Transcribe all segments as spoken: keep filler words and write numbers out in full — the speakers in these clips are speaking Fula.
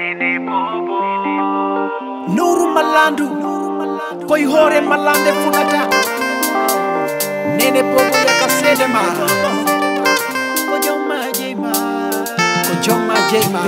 Nene Bobo Nuru malandu Koi hore malande funata Nene Bobo yakasede ma Kojoma jema Kojoma jema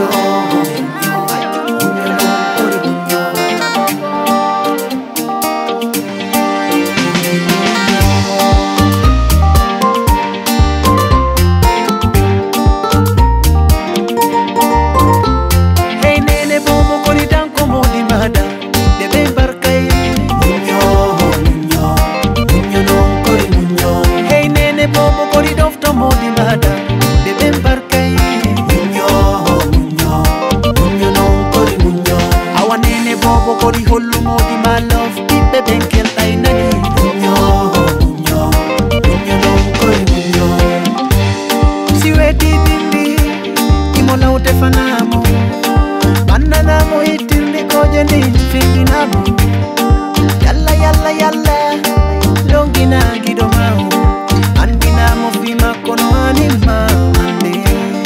Kori holu modi my love Pipe benkel tainani Munyo, munyo, munyo non kori munyo Siwe di bimbi Imola ute fanamo Mananamo itilni koje ni Fiti namo Yalla yalla yalla Longina gido mao Andinamo fima kono anima ane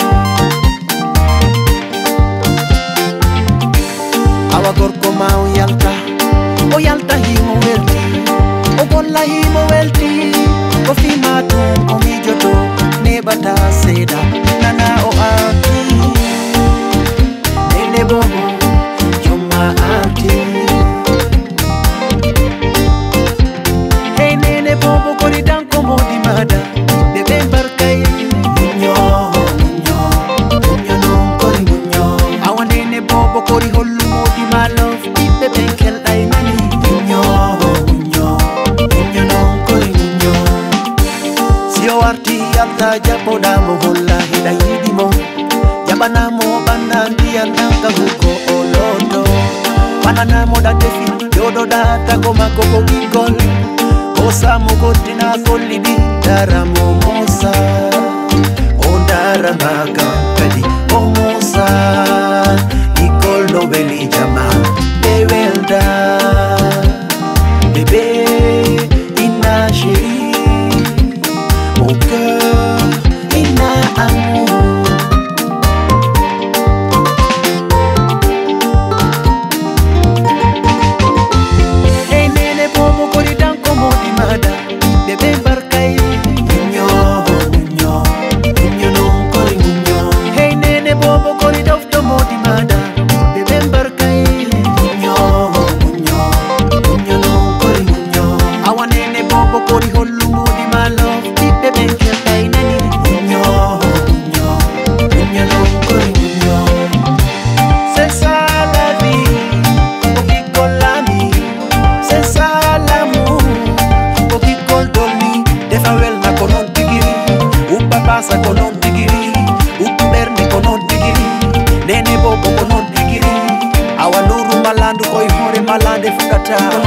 Awa gorko mau yalta O yalta himo welti O golla himo welti Ko fimatu o mijoto Nebata seda Nana o aki Nene Bobo Joma aki Hey Nene Bobo kori danko modi mada Bebe barkai Munyo, munyo Munyo non kori munyo Awa Nene Bobo kori holu my love, keep the benkel ay nani Munyo, munyo, munyo non kori munyo Sio arti yalta japoda mo hola hida yidimo Yabana mo banandi ananga huko olodo Banana mo da defi, yodo da tagoma koko gigol Osa mo kotina kolibi, dara mo mosa Ondara maka kadi omosa Ikol no beli jama Bewelda Bébé Ina chérie Mon cœur Ina amour Hey Nene Bobo kori danko modi mada Bébé barkai Munyo, munyo Munyo non kori munyo Hey Nene Bobo kori dofto modi mada Kori holu modi my love Pipe benkel tainani Munyo, munyo Munyo non kori munyo C'est ça la vie Oki kolami C'est ça l'amour Oki kol doli Defa wel na konon tigiri Upa pasa konon tigiri Upa berni konon tigiri Nene Bobo konon tigiri Awa nuru malandu koi hore malande fukata